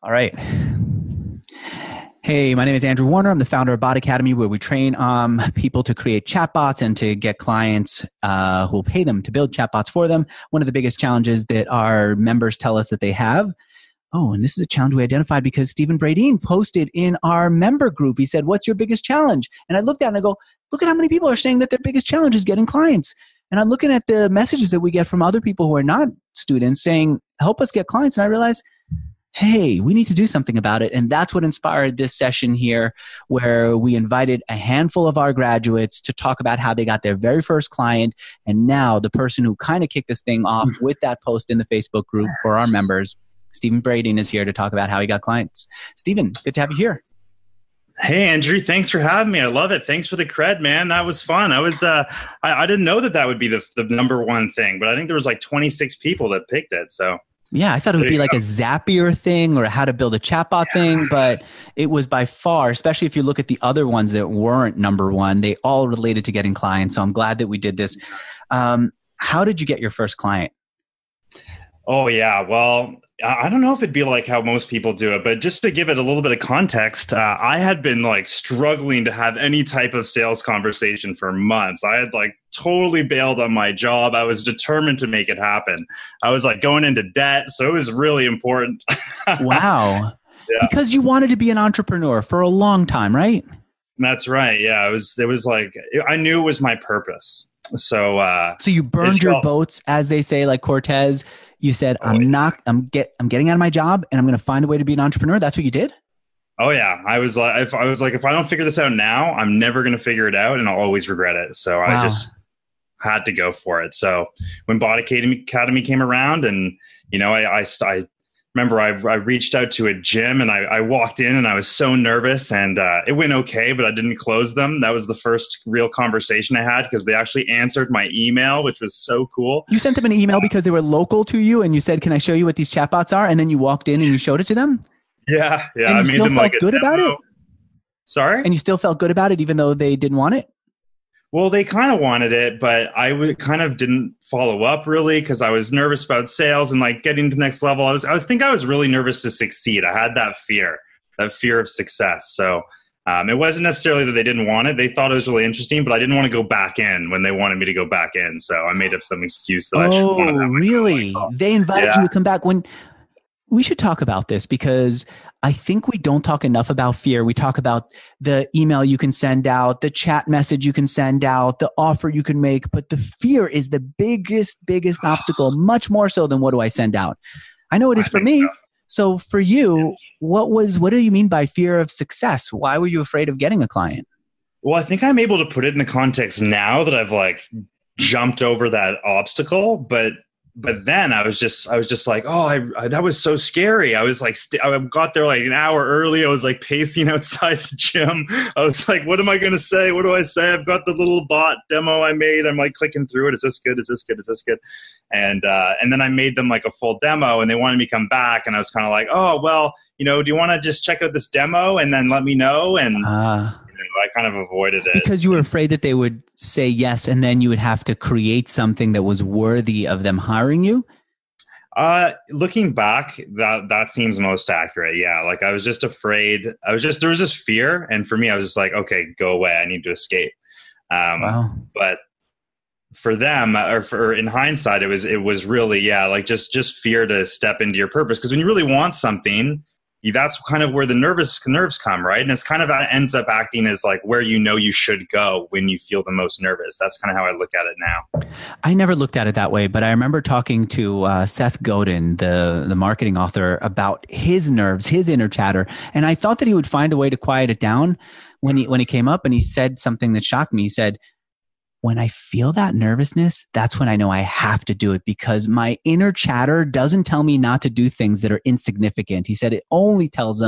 All right. Hey, my name is Andrew Warner. I'm the founder of Bot Academy, where we train people to create chatbots and to get clients who will pay them to build chatbots for them. One of the biggest challenges that our members tell us that they have. Oh, and this is a challenge we identified because Stephen Bradeen posted in our member group. He said, "What's your biggest challenge?" And I looked at it and I go, look at how many people are saying that their biggest challenge is getting clients. And I'm looking at the messages that we get from other people who are not students saying, help us get clients. And I realized, hey, we need to do something about it. And that's what inspired this session here, where we invited a handful of our graduates to talk about how they got their very first client. And now the person who kind of kicked this thing off with that post in the Facebook group for our members, Stephen Bradeen, is here to talk about how he got clients. Stephen, good to have you here. Hey, Andrew, thanks for having me. I love it. Thanks for the cred, man. That was fun. I didn't know that would be the number one thing, but I think there was like 26 people that picked it. So yeah, I thought it would be like a Zapier thing or how to build a chatbot thing, but it was by far, especially if you look at the other ones that weren't number one, they all related to getting clients. So I'm glad that we did this. How did you get your first client? Oh, yeah. Well, I don't know if it'd be like how most people do it, but just to give it a little bit of context, I had been like struggling to have any type of sales conversation for months. I had like totally bailed on my job. I was determined to make it happen. I was like going into debt. So it was really important. Wow. Yeah. Because you wanted to be an entrepreneur for a long time, right? That's right. Yeah. It was like, I knew it was my purpose. So you burned your boats, as they say, like Cortez. You said, I'm getting out of my job and I'm going to find a way to be an entrepreneur. That's what you did? Oh yeah. I was like, if I don't figure this out now, I'm never going to figure it out and I'll always regret it. So wow. I just had to go for it. So when Bot Academy came around and, you know, I remember I reached out to a gym and I walked in and I was so nervous and it went okay, but I didn't close them. That was the first real conversation I had because they actually answered my email, which was so cool. You sent them an email because they were local to you and you said, can I show you what these chatbots are? And then you walked in and you showed it to them? Yeah. Yeah. And you still felt good about it? Sorry? And you still felt good about it even though they didn't want it? Well, they kind of wanted it, but I kind of didn't follow up really because I was nervous about sales and like getting to the next level. I was really nervous to succeed. I had that fear of success. So it wasn't necessarily that they didn't want it. They thought it was really interesting, but I didn't want to go back in when they wanted me to go back in. So I made up some excuse that I should want to have. Oh, really? They invited you to come back when... We should talk about this because I think we don't talk enough about fear. We talk about the email you can send out, the chat message you can send out, the offer you can make, but the fear is the biggest obstacle, much more so than what do I send out? I know it is for me. So for you, what do you mean by fear of success? Why were you afraid of getting a client? Well, I think I'm able to put it in the context now that I've like jumped over that obstacle, but then I was just like, that was so scary. I was like, I got there like an hour early. I was like pacing outside the gym. I was like, what am I going to say? What do I say? I've got the little bot demo I made. I'm like clicking through it. Is this good? Is this good? Is this good? And then I made them like a full demo and they wanted me to come back. And I was kind of like, oh, well, you know, do you want to just check out this demo and then let me know? And I kind of avoided it. Because you were afraid that they would say yes and then you would have to create something that was worthy of them hiring you? Looking back, that seems most accurate. Yeah. Like I was just afraid. There was just fear. And for me, I was just like, okay, go away. I need to escape. Wow. But for them, or in hindsight, it was really, like just fear to step into your purpose. Because when you really want something, that's kind of where the nerves come, right? And it's kind of ends up acting as like where you know you should go when you feel the most nervous. That's kind of how I look at it now. I never looked at it that way, but I remember talking to Seth Godin, the marketing author, about his nerves, his inner chatter, and I thought that he would find a way to quiet it down when he came up, and he said something that shocked me. He said, when I feel that nervousness, that's when I know I have to do it because my inner chatter doesn't tell me not to do things that are insignificant. He said it only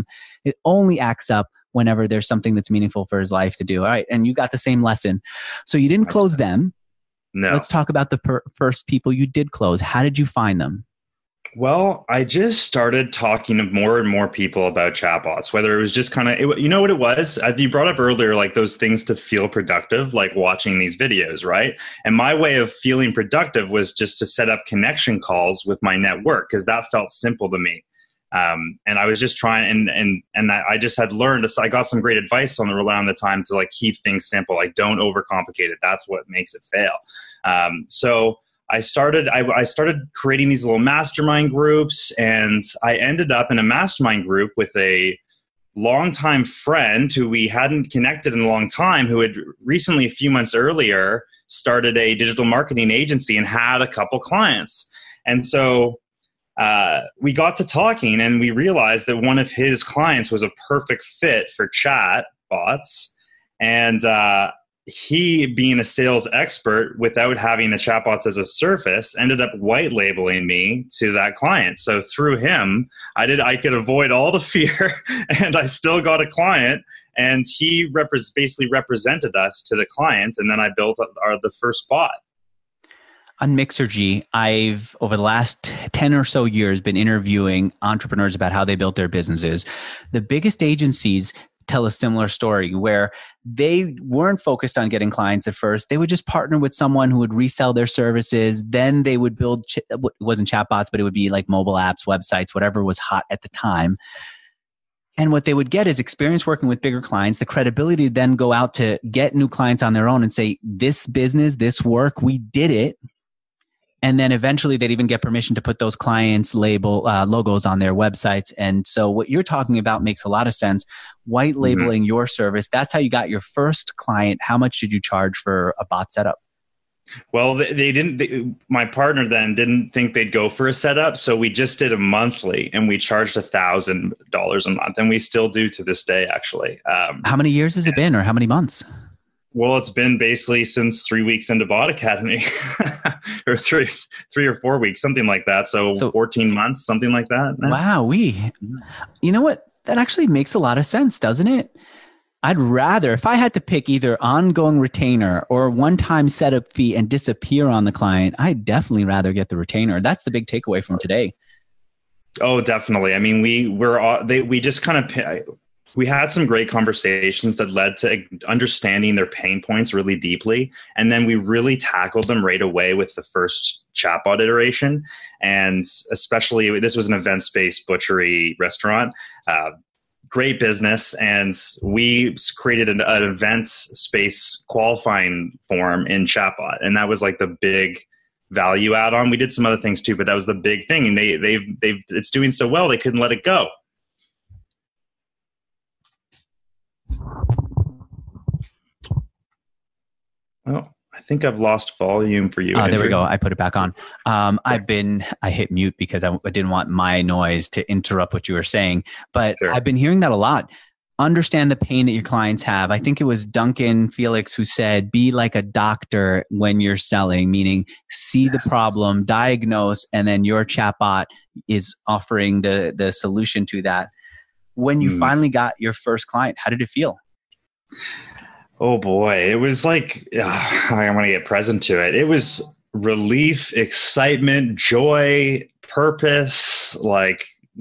acts up whenever there's something that's meaningful for his life to do. All right. And you got the same lesson. So you didn't close them. No. Let's talk about the first people you did close. How did you find them? Well, I just started talking to more and more people about chatbots, whether it was just kind of, you know what it was? You brought up earlier, like those things to feel productive, like watching these videos, right? And my way of feeling productive was just to set up connection calls with my network because that felt simple to me. And I was just trying, and I just had learned this. I got some great advice around the time to like keep things simple, like don't overcomplicate it. That's what makes it fail. So I started creating these little mastermind groups, and I ended up in a mastermind group with a longtime friend who we hadn't connected in a long time, who had recently, a few months earlier, started a digital marketing agency and had a couple clients. And so we got to talking, and we realized that one of his clients was a perfect fit for chat bots. And he, being a sales expert without having the chatbots as a surface, ended up white labeling me to that client. So through him, I could avoid all the fear, and I still got a client. And he basically represented us to the client, and then I built the first bot. On Mixergy, I've, over the last 10 or so years, been interviewing entrepreneurs about how they built their businesses. The biggest agencies tell a similar story where they weren't focused on getting clients at first. They would just partner with someone who would resell their services. Then they would build, it wasn't chatbots, but it would be like mobile apps, websites, whatever was hot at the time. And what they would get is experience working with bigger clients, the credibility to then go out to get new clients on their own and say, this business, this work, we did it. And then eventually they'd even get permission to put those clients' logos on their websites. And so what you're talking about makes a lot of sense. White labeling your service. That's how you got your first client. How much did you charge for a bot setup? Well, they didn't. My partner then didn't think they'd go for a setup, so we just did a monthly, and we charged $1,000 a month, and we still do to this day, actually. How many years has it been, or how many months? Well, it's been basically since 3 weeks into Bot Academy, or three or 4 weeks, something like that. So 14 months, something like that. Wow, you know what? That actually makes a lot of sense, doesn't it? I'd rather, if I had to pick either ongoing retainer or one-time setup fee and disappear on the client, I'd definitely rather get the retainer. That's the big takeaway from today. Oh, definitely. I mean, we just kind of, we had some great conversations that led to understanding their pain points really deeply. And then we really tackled them right away with the first chatbot iteration. And especially, this was an event-based butchery restaurant. Great business, and we created an event space qualifying form in chatbot, and that was like the big value add on. We did some other things too, but that was the big thing, and it's doing so well they couldn't let it go. Well, I think I've lost volume for you. Oh, there we go. I put it back on. I hit mute because I didn't want my noise to interrupt what you were saying, but sure. I've been hearing that a lot. Understand the pain that your clients have. I think it was Duncan Felix who said, be like a doctor when you're selling, meaning see the problem, diagnose, and then your chatbot is offering the solution to that. When you finally got your first client, how did it feel? Oh boy, it was like, I want to get present to it. It was relief, excitement, joy, purpose, like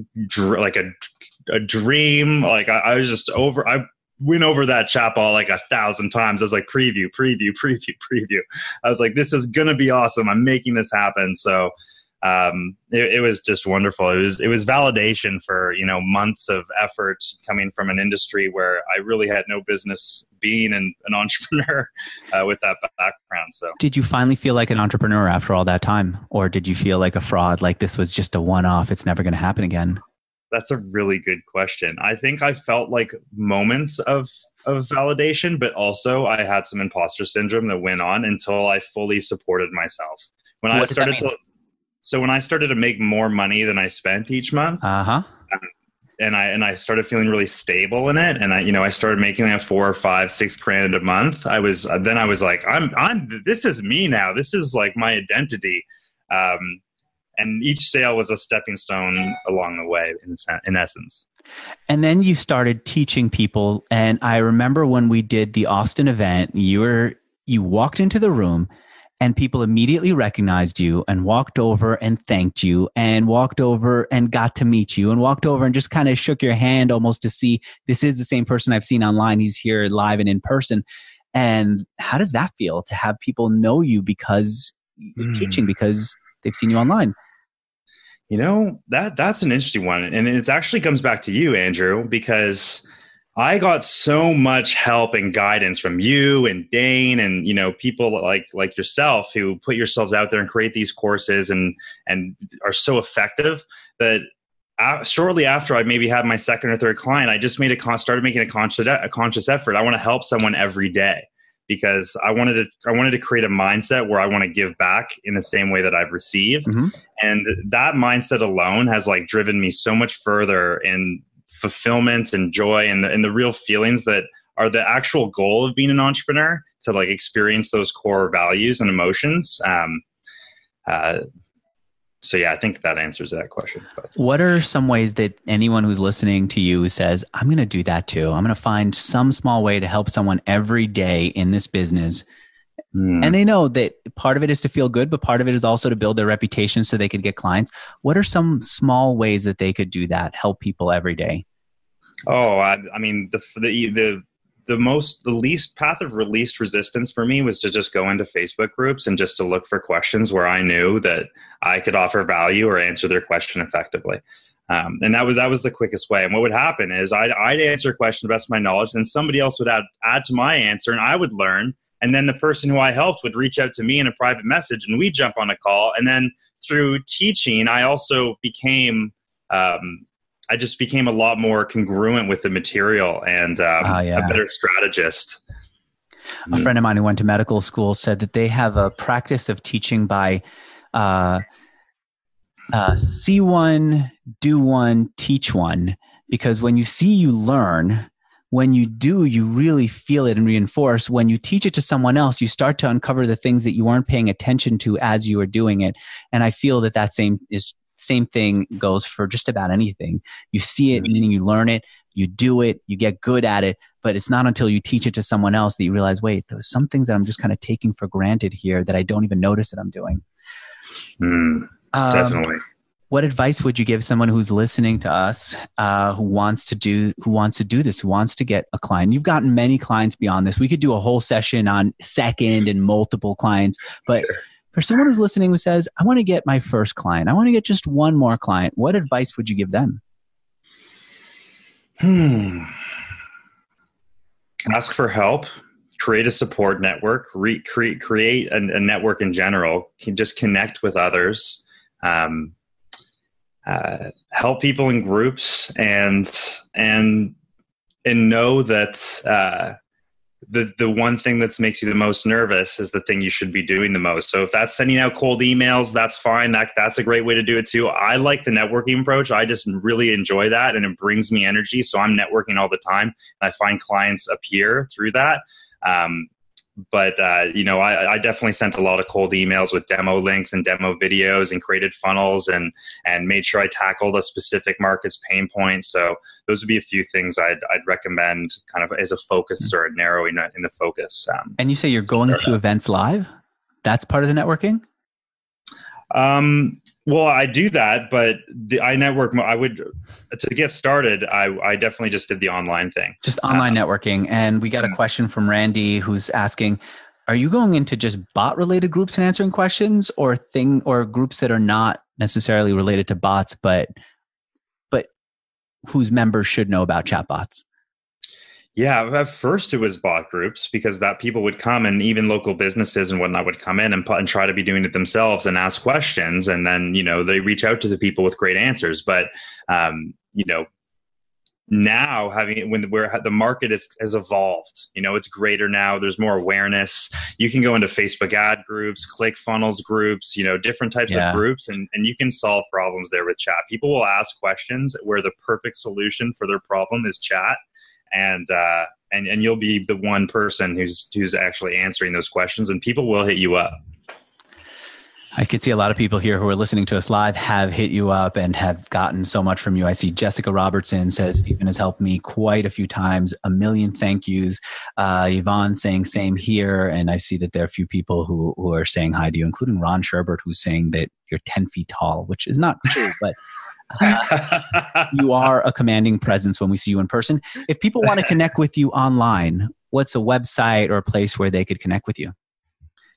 a dream. Like I was just I went over that chatbot like 1,000 times. I was like, preview. I was like, this is going to be awesome. I'm making this happen. So it was just wonderful. It was validation for, months of effort coming from an industry where I really had no business being an entrepreneur with that background. So did you finally feel like an entrepreneur after all that time, or did you feel like a fraud, like this was just a one-off, it's never going to happen again? That's a really good question. I think I felt like moments of validation, but also I had some imposter syndrome that went on until I fully supported myself. When I started to make more money than I spent each month, and I started feeling really stable in it, and I started making like $4 or $5, $6,000 a month. I was like, this is me now. This is like my identity. And each sale was a stepping stone along the way, in essence. And then you started teaching people. And I remember when we did the Austin event, you walked into the room and people immediately recognized you and walked over and thanked you and walked over and got to meet you and walked over and just kind of shook your hand almost to see, this is the same person I've seen online. He's here live and in person. And how does that feel to have people know you because you're teaching, because they've seen you online? That's an interesting one. And it actually comes back to you, Andrew, because I got so much help and guidance from you and Dane and, people like yourself who put yourselves out there and create these courses and are so effective that shortly after I maybe had my second or third client, I just started making a conscious effort. I want to help someone every day because I wanted to create a mindset where I want to give back in the same way that I've received. Mm-hmm. And that mindset alone has like driven me so much further in fulfillment and joy and the real feelings that are the actual goal of being an entrepreneur, to like experience those core values and emotions. So yeah, I think that answers that question. What are some ways that anyone who's listening to you says, I'm going to do that too. I'm going to find some small way to help someone every day in this business. And they know that part of it is to feel good, but part of it is also to build their reputation so they could get clients. What are some small ways that they could do that, help people every day? Oh, I mean, the least path of least resistance for me was to just go into Facebook groups and just to look for questions where I knew that I could offer value or answer their question effectively. And that was the quickest way. And what would happen is I'd answer a question to the best of my knowledge, then somebody else would add to my answer and I would learn. And then the person who I helped would reach out to me in a private message and we'd jump on a call. And then through teaching, I also became I just became a lot more congruent with the material and a better strategist. A friend of mine who went to medical school said that they have a practice of teaching by see one, do one, teach one. Because when you see, you learn. When you do, you really feel it and reinforce. When you teach it to someone else, you start to uncover the things that you weren't paying attention to as you were doing it. And I feel that same thing goes for just about anything. You see it, meaning you learn it, you do it, you get good at it, but it's not until you teach it to someone else that you realize, wait, there's some things that I'm just kind of taking for granted here that I don't even notice that I'm doing. Definitely. What advice would you give someone who's listening to us, who wants to do this, who wants to get a client? You've gotten many clients beyond this. We could do a whole session on second and multiple clients, but sure. For someone who's listening who says, I want to get my first client, I want to get just one more client, what advice would you give them? Ask for help, create a support network, create a network in general, just connect with others, help people in groups and know that the one thing that makes you the most nervous is the thing you should be doing the most. So if that's sending out cold emails, that's fine. That's a great way to do it too. I like the networking approach. I just really enjoy that and it brings me energy. So I'm networking all the time and I find clients appear through that. But I definitely sent a lot of cold emails with demo links and demo videos and created funnels and made sure I tackled a specific market's pain point. So those would be a few things I'd recommend kind of as a focus or a narrowing in the focus. And you say you're going to events live? That's part of the networking? Well, I do that, but to get started, I definitely just did the online thing. Just online networking. And we got a question from Randy who's asking, are you going into just bot related groups and answering questions or groups that are not necessarily related to bots, but whose members should know about chatbots? Yeah, at first it was bot groups because that people would come and even local businesses and whatnot would come in and try to be doing it themselves and ask questions. And then, they reach out to the people with great answers. But, now the market has evolved, it's greater now. There's more awareness. You can go into Facebook ad groups, ClickFunnels groups, different types of groups, and you can solve problems there with chat. People will ask questions where the perfect solution for their problem is chat. And you'll be the one person who's actually answering those questions, and people will hit you up. I could see a lot of people here who are listening to us live have hit you up and have gotten so much from you. I see Jessica Robertson says, Stephen has helped me quite a few times. A million thank yous. Yvonne saying same here. And I see that there are a few people who are saying hi to you, including Ron Sherbert, who's saying that you're 10 feet tall, which is not true, but you are a commanding presence when we see you in person. If people want to connect with you online, what's a website or a place where they could connect with you?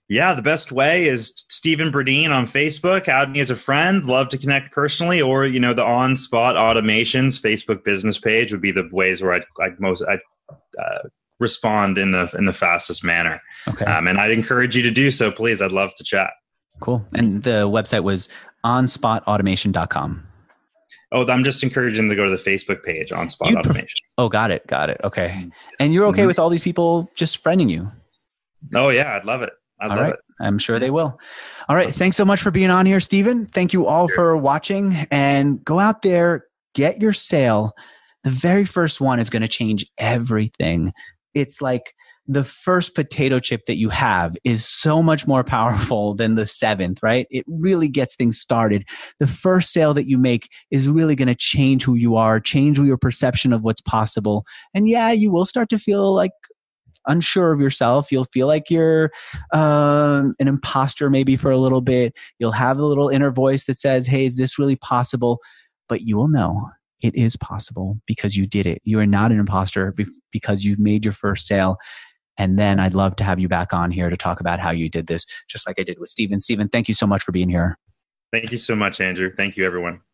Yeah, the best way is Stephen Bradeen on Facebook. Add me as a friend. Love to connect personally, or the On Spot Automations Facebook business page would be the ways where I'd respond in the fastest manner. Okay. And I'd encourage you to do so, please. I'd love to chat. Cool. And the website was onspotautomation.com. Oh, I'm just encouraging them to go to the Facebook page, On Spot Automation. Got it. Okay. And you're okay with all these people just friending you? Oh yeah, I'd love it. I'd love it. I'm sure they will. All right. Thanks so much for being on here, Stephen. Thank you all for watching, and go out there, get your sale. The very first one is going to change everything. It's like the first potato chip that you have is so much more powerful than the seventh, right? It really gets things started. The first sale that you make is really going to change who you are, change your perception of what's possible. And yeah, you will start to feel like unsure of yourself. You'll feel like you're an imposter maybe for a little bit. You'll have a little inner voice that says, hey, is this really possible? But you will know it is possible because you did it. You are not an imposter because you've made your first sale. And then I'd love to have you back on here to talk about how you did this, just like I did with Stephen. Stephen, thank you so much for being here. Thank you so much, Andrew. Thank you, everyone.